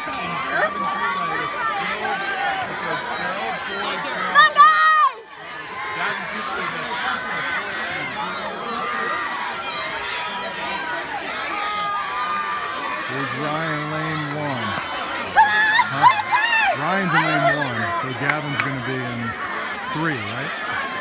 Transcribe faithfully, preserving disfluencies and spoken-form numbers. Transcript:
Here's Ryan, lane one. Huh? Ryan's in lane one, so Gavin's going to be in three, right?